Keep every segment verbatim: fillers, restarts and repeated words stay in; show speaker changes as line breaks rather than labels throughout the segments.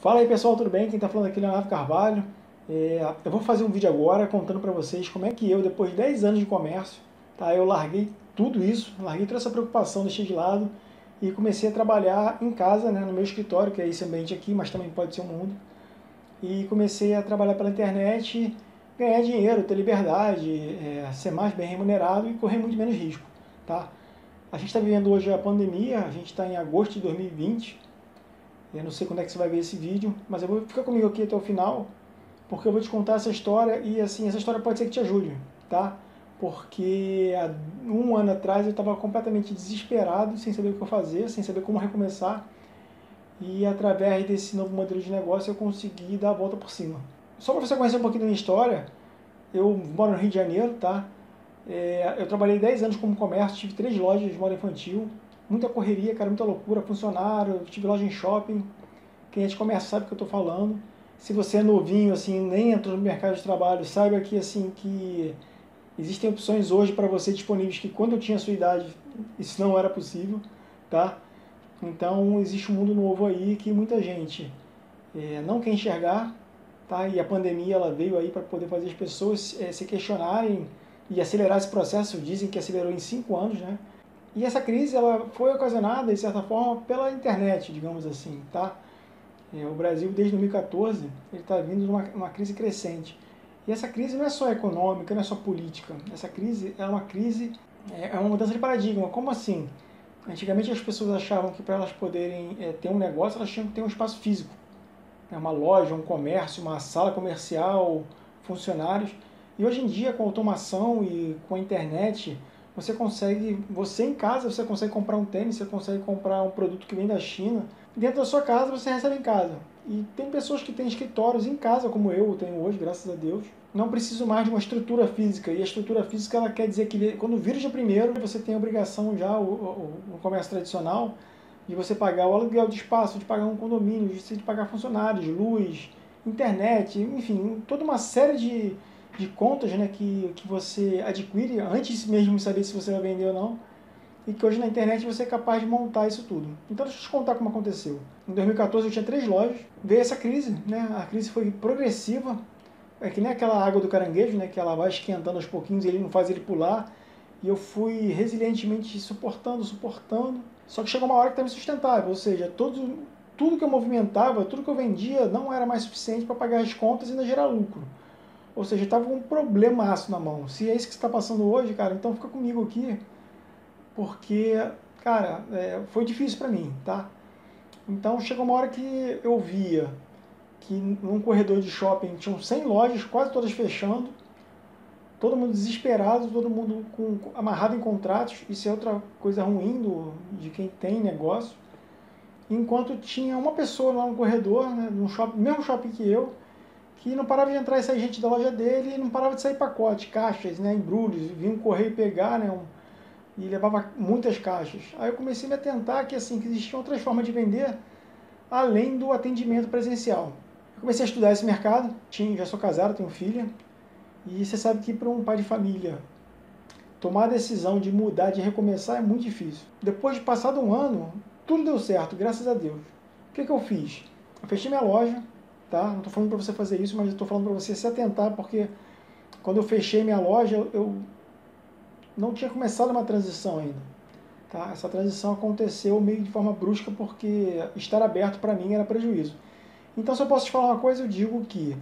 Fala aí pessoal, tudo bem? Quem está falando aqui é Leonardo Carvalho. É, eu vou fazer um vídeo agora contando para vocês como é que eu, depois de dez anos de comércio, tá, eu larguei tudo isso, larguei toda essa preocupação, deixei de lado e comecei a trabalhar em casa, né, no meu escritório, que é esse ambiente aqui, mas também pode ser um mundo. E comecei a trabalhar pela internet, ganhar dinheiro, ter liberdade, é, ser mais bem remunerado e correr muito menos risco. Tá? A gente está vivendo hoje a pandemia, a gente está em agosto de dois mil e vinte. Eu não sei quando é que você vai ver esse vídeo, mas eu vou ficar comigo aqui até o final, porque eu vou te contar essa história e assim, essa história pode ser que te ajude, tá? Porque há um ano atrás eu estava completamente desesperado, sem saber o que eu fazer, sem saber como recomeçar, e através desse novo modelo de negócio eu consegui dar a volta por cima. Só para você conhecer um pouquinho da minha história, eu moro no Rio de Janeiro, tá? É, eu trabalhei dez anos como comércio, tive três lojas de moda infantil, muita correria, cara, muita loucura, funcionário, tive loja em shopping. Quem é de comércio sabe o que eu estou falando. Se você é novinho, assim, nem entrou no mercado de trabalho, saiba que, assim, que existem opções hoje para você disponíveis que quando eu tinha a sua idade isso não era possível, tá? Então existe um mundo novo aí que muita gente é, não quer enxergar, tá? E a pandemia ela veio aí para poder fazer as pessoas é, se questionarem e acelerar esse processo. Dizem que acelerou em cinco anos, né? E essa crise ela foi ocasionada, de certa forma, pela internet, digamos assim, tá? É, o Brasil, desde dois mil e quatorze, ele está vindo numa uma crise crescente. E essa crise não é só econômica, não é só política. Essa crise é uma crise, é uma mudança de paradigma. Como assim? Antigamente as pessoas achavam que para elas poderem é, ter um negócio, elas tinham que ter um espaço físico. Né? Uma loja, um comércio, uma sala comercial, funcionários. E hoje em dia, com a automação e com a internet, você consegue, você em casa, você consegue comprar um tênis, você consegue comprar um produto que vem da China. Dentro da sua casa, você recebe em casa. E tem pessoas que têm escritórios em casa, como eu tenho hoje, graças a Deus. Não preciso mais de uma estrutura física. E a estrutura física, ela quer dizer que quando o vírus de primeiro, você tem a obrigação já, o, o, o comércio tradicional, de você pagar o aluguel de espaço, de pagar um condomínio, de pagar funcionários, luz, internet, enfim, toda uma série de, de contas, né, que, que você adquire antes mesmo de saber se você vai vender ou não, e que hoje na internet você é capaz de montar isso tudo. Então deixa eu te contar como aconteceu. Em dois mil e quatorze eu tinha três lojas, veio essa crise, né, a crise foi progressiva, é que nem aquela água do caranguejo, né, que ela vai esquentando aos pouquinhos e ele não faz ele pular, e eu fui resilientemente suportando, suportando, só que chegou uma hora que estava insustentável, ou seja, todo, tudo que eu movimentava, tudo que eu vendia não era mais suficiente para pagar as contas e ainda gerar lucro. Ou seja, estava com um problemaço na mão. Se é isso que está passando hoje, cara, então fica comigo aqui, porque, cara, é, foi difícil para mim, tá? Então chegou uma hora que eu via que num corredor de shopping tinham cem lojas, quase todas fechando, todo mundo desesperado, todo mundo com, amarrado em contratos. Isso é outra coisa ruim do, de quem tem negócio. Enquanto tinha uma pessoa lá no corredor, né, no shopping, mesmo shopping que eu, que não parava de entrar e sair gente da loja dele, e não parava de sair pacote, caixas, né, embrulhos, vinha um correio pegar, né, um, e levava muitas caixas. Aí eu comecei a me atentar que, assim, que existiam outras formas de vender além do atendimento presencial. Eu comecei a estudar esse mercado, tinha, já sou casado, tenho filha, e você sabe que para um pai de família tomar a decisão de mudar, de recomeçar, é muito difícil. Depois de passado um ano, tudo deu certo, graças a Deus. O que, que eu fiz? Eu fechei minha loja, tá? Não estou falando para você fazer isso, mas estou falando para você se atentar, porque quando eu fechei minha loja, eu não tinha começado uma transição ainda. Tá? Essa transição aconteceu meio de forma brusca, porque estar aberto para mim era prejuízo. Então, se eu posso te falar uma coisa, eu digo que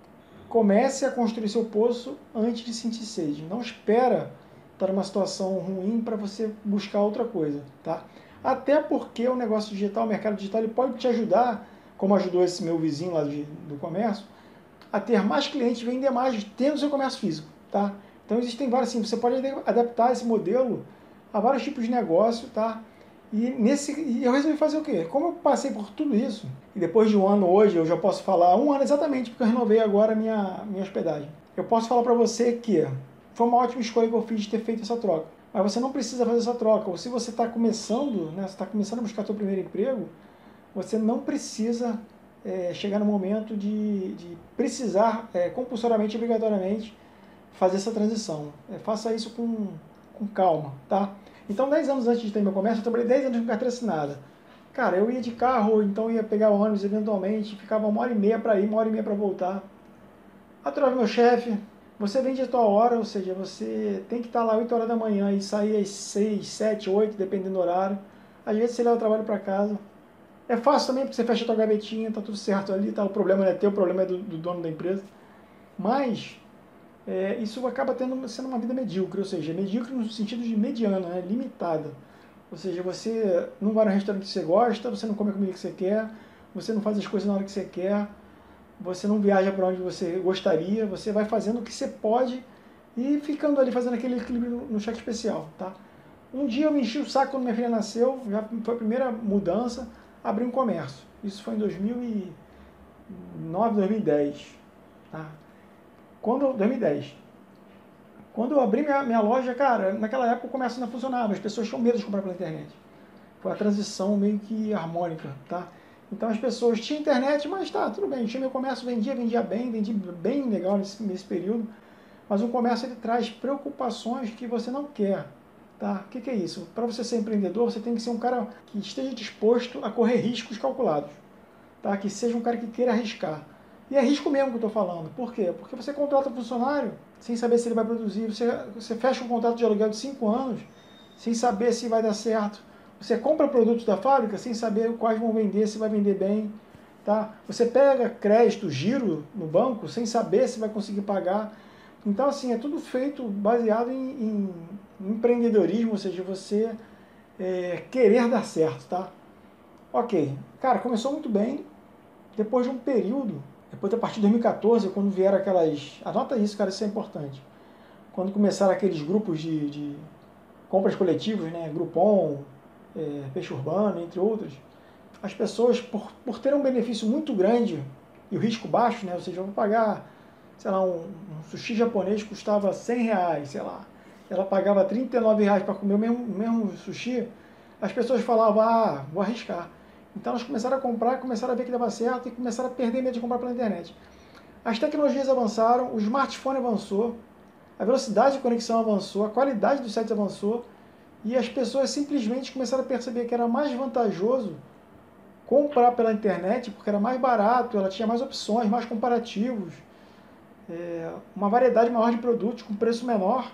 comece a construir seu poço antes de sentir sede. Não espera estar numa situação ruim para você buscar outra coisa, tá? Até porque o negócio digital, o mercado digital, ele pode te ajudar, como ajudou esse meu vizinho lá de, do comércio, a ter mais clientes, vender mais, tendo seu comércio físico, tá? Então existem vários, assim, você pode adaptar esse modelo a vários tipos de negócio, tá? E, nesse, e eu resolvi fazer o quê? Como eu passei por tudo isso, e depois de um ano hoje, eu já posso falar, um ano exatamente, porque eu renovei agora a minha, minha hospedagem. Eu posso falar para você que foi uma ótima escolha que eu fiz de ter feito essa troca. Mas você não precisa fazer essa troca. Ou se você está começando, né, você está começando a buscar seu primeiro emprego, você não precisa é, chegar no momento de, de precisar é, compulsoriamente, obrigatoriamente, fazer essa transição. É, faça isso com, com calma, tá? Então, dez anos antes de ter meu comércio, eu trabalhei dez anos com carteira assinada. Cara, eu ia de carro, então ia pegar o ônibus eventualmente, ficava uma hora e meia para ir, uma hora e meia para voltar. Adorava meu chefe, você vende a tua hora, ou seja, você tem que estar lá oito horas da manhã e sair às seis, sete, oito, dependendo do horário. Às vezes você leva o trabalho para casa. É fácil também, porque você fecha a tua gavetinha, tá tudo certo ali, tá? O problema não é teu, o problema é do, do dono da empresa. Mas é, isso acaba tendo, sendo uma vida medíocre, ou seja, medíocre no sentido de mediana, né? Limitada. Ou seja, você não vai no restaurante que você gosta, você não come a comida que você quer, você não faz as coisas na hora que você quer, você não viaja para onde você gostaria, você vai fazendo o que você pode e ficando ali fazendo aquele equilíbrio no cheque especial, tá? Um dia eu me enchi o saco quando minha filha nasceu, já foi a primeira mudança, abri um comércio. Isso foi em dois mil e nove, dois mil e dez, tá? Quando, dois mil e dez. Quando eu abri minha, minha loja, cara, naquela época o comércio não funcionava, as pessoas tinham medo de comprar pela internet. Foi a transição meio que harmônica, tá? Então as pessoas tinham internet, mas tá, tudo bem, tinha meu comércio, vendia, vendia bem, vendia bem legal nesse, nesse período, mas o comércio ele traz preocupações que você não quer, tá? O que, que é isso? Para você ser empreendedor, você tem que ser um cara que esteja disposto a correr riscos calculados, tá? Que seja um cara que queira arriscar. E é risco mesmo que eu estou falando. Por quê? Porque você contrata um funcionário sem saber se ele vai produzir, você, você fecha um contrato de aluguel de cinco anos sem saber se vai dar certo. Você compra produtos da fábrica sem saber quais vão vender, se vai vender bem. Tá? Você pega crédito, giro no banco sem saber se vai conseguir pagar. Então, assim, é tudo feito baseado em, em empreendedorismo, ou seja, você é, querer dar certo, tá? Ok, cara, começou muito bem. Depois de um período, depois a partir de dois mil e quatorze, quando vieram aquelas... Anota isso, cara, isso é importante. Quando começaram aqueles grupos de, de compras coletivas, né? Groupon, é, Peixe Urbano, entre outros, as pessoas, por, por terem um benefício muito grande e o risco baixo, né? Ou seja, eu vou pagar, sei lá, um, um sushi japonês custava cem reais, sei lá. Ela pagava trinta e nove reais para comer o mesmo, mesmo sushi. As pessoas falavam, ah, vou arriscar. Então elas começaram a comprar, começaram a ver que dava certo e começaram a perder medo de comprar pela internet. As tecnologias avançaram, o smartphone avançou, a velocidade de conexão avançou, a qualidade dos sites avançou e as pessoas simplesmente começaram a perceber que era mais vantajoso comprar pela internet porque era mais barato, ela tinha mais opções, mais comparativos, é, uma variedade maior de produtos com preço menor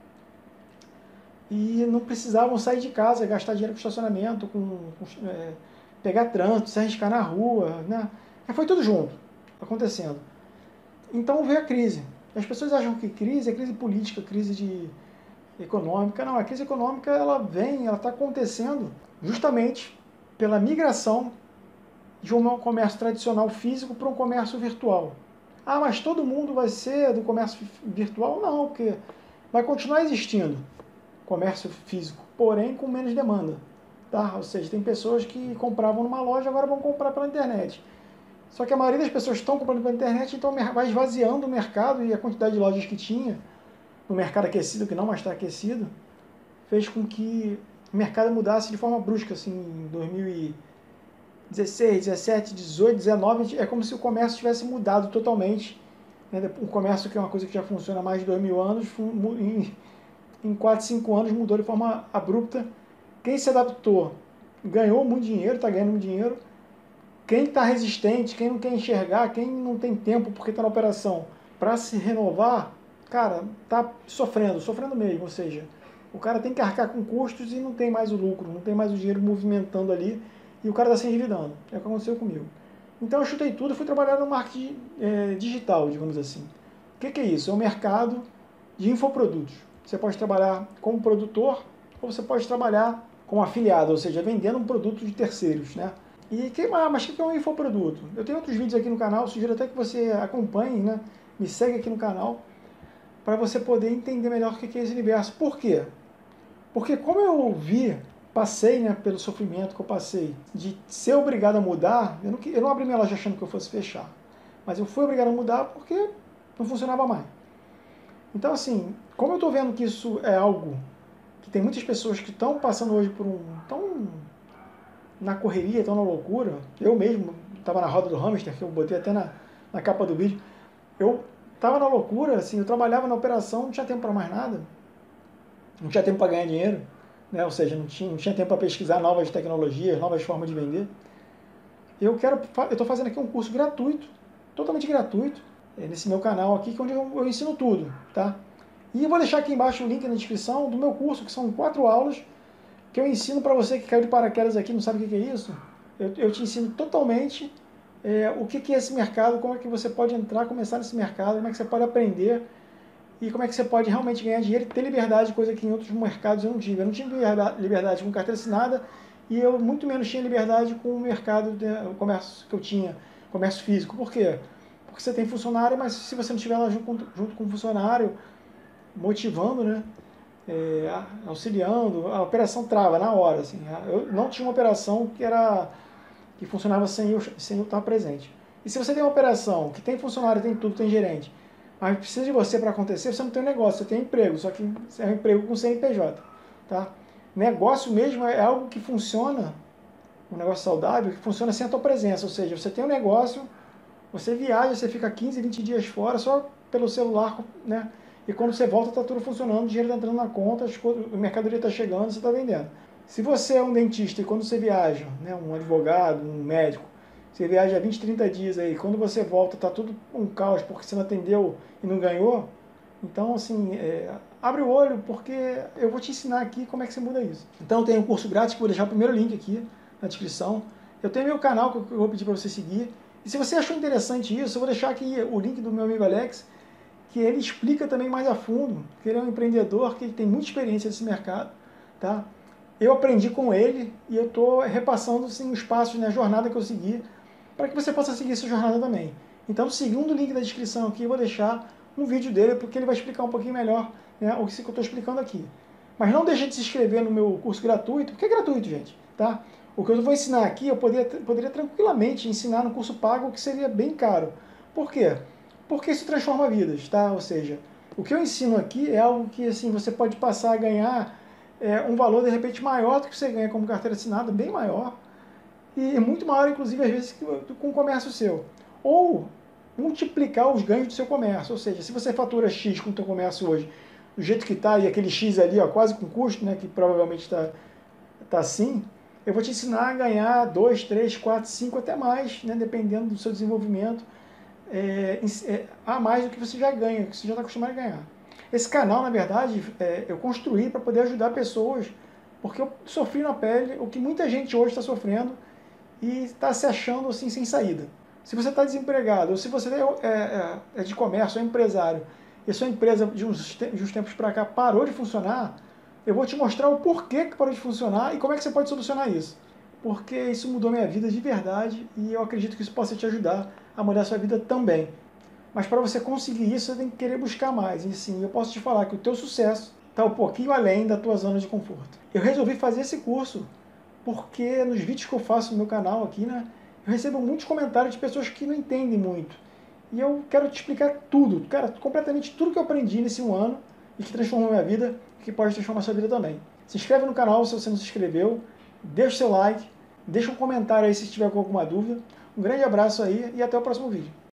e não precisavam sair de casa, gastar dinheiro com estacionamento, com, com é, pegar trânsito, se arriscar na rua, né? Foi tudo junto, acontecendo. Então veio a crise. As pessoas acham que crise é crise política, crise de econômica. Não, a crise econômica ela vem, ela está acontecendo justamente pela migração de um comércio tradicional físico para um comércio virtual. Ah, mas todo mundo vai ser do comércio virtual? Não, porque vai continuar existindo comércio físico, porém com menos demanda. Tá? Ou seja, tem pessoas que compravam numa loja agora vão comprar pela internet. Só que a maioria das pessoas estão comprando pela internet, então vai esvaziando o mercado e a quantidade de lojas que tinha no mercado aquecido, que não mais está aquecido, fez com que o mercado mudasse de forma brusca, assim, em dois mil e dezesseis, dezessete, dezoito, dezenove, é como se o comércio tivesse mudado totalmente. O comércio, que é uma coisa que já funciona há mais de dois mil anos, em quatro, cinco anos mudou de forma abrupta. Quem se adaptou ganhou muito dinheiro, está ganhando muito dinheiro. Quem está resistente, quem não quer enxergar, quem não tem tempo porque está na operação para se renovar, cara, está sofrendo, sofrendo mesmo. Ou seja, o cara tem que arcar com custos e não tem mais o lucro, não tem mais o dinheiro movimentando ali e o cara está se endividando. É o que aconteceu comigo. Então eu chutei tudo e fui trabalhar no marketing é, digital, digamos assim. O que, que é isso? É um mercado de infoprodutos. Você pode trabalhar como produtor ou você pode trabalhar como afiliado, ou seja, vendendo um produto de terceiros, né? E que, ah, mas o que é um infoproduto? Eu tenho outros vídeos aqui no canal, sugiro até que você acompanhe, né? Me segue aqui no canal, para você poder entender melhor o que é esse universo. Por quê? Porque como eu vi, passei, né, pelo sofrimento que eu passei, de ser obrigado a mudar, eu não, eu não abri minha loja achando que eu fosse fechar, mas eu fui obrigado a mudar porque não funcionava mais. Então, assim, como eu estou vendo que isso é algo que tem muitas pessoas que estão passando hoje por um... tão na correria, estão na loucura, eu mesmo estava na roda do hamster, que eu botei até na, na capa do vídeo, eu estava na loucura, assim, eu trabalhava na operação, não tinha tempo para mais nada, não tinha tempo para ganhar dinheiro, né? Ou seja, não tinha, não tinha tempo para pesquisar novas tecnologias, novas formas de vender. Eu quero, eu estou fazendo aqui um curso gratuito, totalmente gratuito, é, nesse meu canal aqui, que é onde eu, eu ensino tudo, tá? E eu vou deixar aqui embaixo o link na descrição do meu curso, que são quatro aulas, que eu ensino para você que caiu de paraquedas aqui, não sabe o que é isso. Eu, eu te ensino totalmente é, o que é esse mercado, como é que você pode entrar, começar nesse mercado, como é que você pode aprender e como é que você pode realmente ganhar dinheiro e ter liberdade, coisa que em outros mercados eu não tive. Eu não tive liberdade com carteira assinada e eu muito menos tinha liberdade com o mercado, de, o comércio que eu tinha, comércio físico. Por quê? Porque você tem funcionário, mas se você não estiver lá junto, junto com o funcionário, motivando, né, é, auxiliando, a operação trava na hora. Assim. Eu não tinha uma operação que, era, que funcionava sem eu, sem eu estar presente. E se você tem uma operação que tem funcionário, tem tudo, tem gerente, mas precisa de você para acontecer, você não tem um negócio, você tem emprego, só que é um emprego com C N P J. Tá? Negócio mesmo é algo que funciona, um negócio saudável, que funciona sem a tua presença, ou seja, você tem um negócio, você viaja, você fica quinze, vinte dias fora só pelo celular, né? E quando você volta está tudo funcionando, o dinheiro está entrando na conta, a mercadoria está chegando, você está vendendo. Se você é um dentista e quando você viaja, né, um advogado, um médico, você viaja vinte, trinta dias aí, quando você volta está tudo um caos porque você não atendeu e não ganhou, então assim, é, abre o olho porque eu vou te ensinar aqui como é que você muda isso. Então eu tenho um curso grátis que eu vou deixar o primeiro link aqui na descrição. Eu tenho meu canal que eu vou pedir para você seguir. E se você achou interessante isso, eu vou deixar aqui o link do meu amigo Alex, que ele explica também mais a fundo, que ele é um empreendedor, que ele tem muita experiência nesse mercado, tá? Eu aprendi com ele e eu estou repassando assim, os passos, né, a jornada que eu segui, para que você possa seguir essa jornada também. Então, no segundo link da descrição aqui, eu vou deixar um vídeo dele, porque ele vai explicar um pouquinho melhor, né, o que eu estou explicando aqui. Mas não deixe de se inscrever no meu curso gratuito, porque é gratuito, gente, tá? O que eu vou ensinar aqui, eu poderia, poderia tranquilamente ensinar no curso pago, que seria bem caro. Por quê? Porque isso transforma vidas, tá? Ou seja, o que eu ensino aqui é algo que assim, você pode passar a ganhar é, um valor de repente maior do que você ganha como carteira assinada, bem maior, e muito maior, inclusive, às vezes, com o comércio seu. Ou multiplicar os ganhos do seu comércio, ou seja, se você fatura X com o seu comércio hoje, do jeito que está, e aquele X ali, ó, quase com custo, né, que provavelmente está tá assim, eu vou te ensinar a ganhar dois, três, quatro, cinco, até mais, né, dependendo do seu desenvolvimento, É, é, a mais do que você já ganha, que você já está acostumado a ganhar. Esse canal, na verdade, é, eu construí para poder ajudar pessoas, porque eu sofri na pele o que muita gente hoje está sofrendo e está se achando assim sem saída. Se você está desempregado, ou se você é, é, é de comércio, é empresário, e a sua empresa de uns, de uns tempos para cá parou de funcionar, eu vou te mostrar o porquê que parou de funcionar e como é que você pode solucionar isso. Porque isso mudou minha vida de verdade e eu acredito que isso possa te ajudar a mudar a sua vida também. Mas para você conseguir isso, você tem que querer buscar mais. E sim, eu posso te falar que o teu sucesso está um pouquinho além da tua zona de conforto. Eu resolvi fazer esse curso porque nos vídeos que eu faço no meu canal aqui, né, eu recebo muitos comentários de pessoas que não entendem muito. E eu quero te explicar tudo, cara, completamente tudo que eu aprendi nesse um ano e que transformou minha vida e que pode transformar a sua vida também. Se inscreve no canal se você não se inscreveu, deixa o seu like, deixa um comentário aí se estiver com alguma dúvida. Um grande abraço aí e até o próximo vídeo.